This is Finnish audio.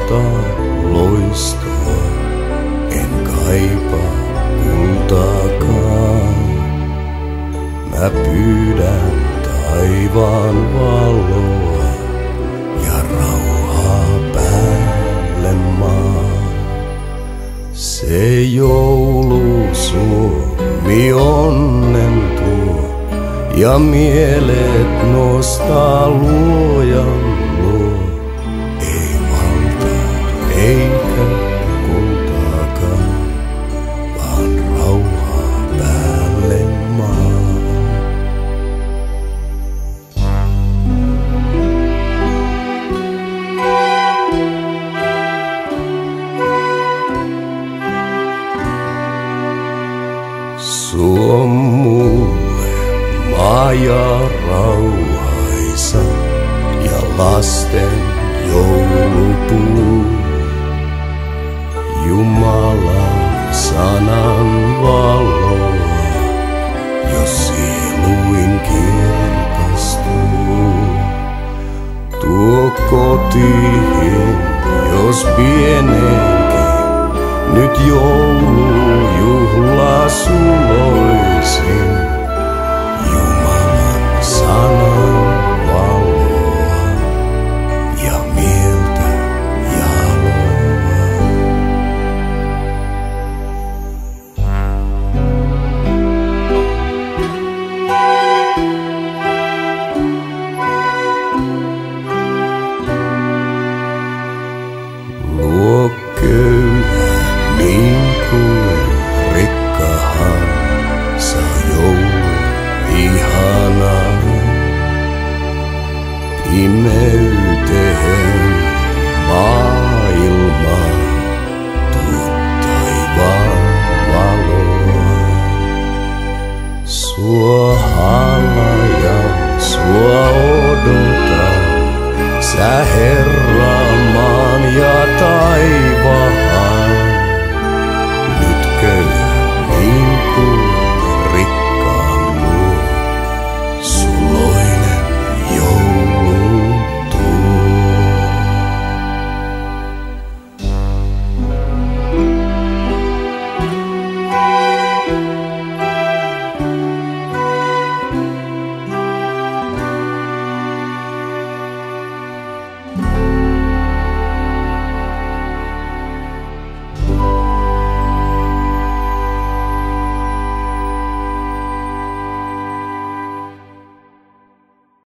kultaa loistoa, en kaipaa kultaakaan. Mä pyydän taivaan valoa ja rauhaa päälle maan. Se joulu Suomi onnen tuo ja mielet nostaa luojan luo. Ei valtaa eikä kultaakaan, vaan rauhaa päälle maan. Suo mulle maa ja rauhaisa ja lasten joulupuu. Jumalan sanan valoa, jos sieluin kirkastuu. Tuo kotiin, jos pienenkin, nyt joulujuhla suloisin. Jumalan sanan valoa ja mieltä jaloa. Luo köyhä niin kuin rikkahan saa joulu ihanaa. Pimeyteen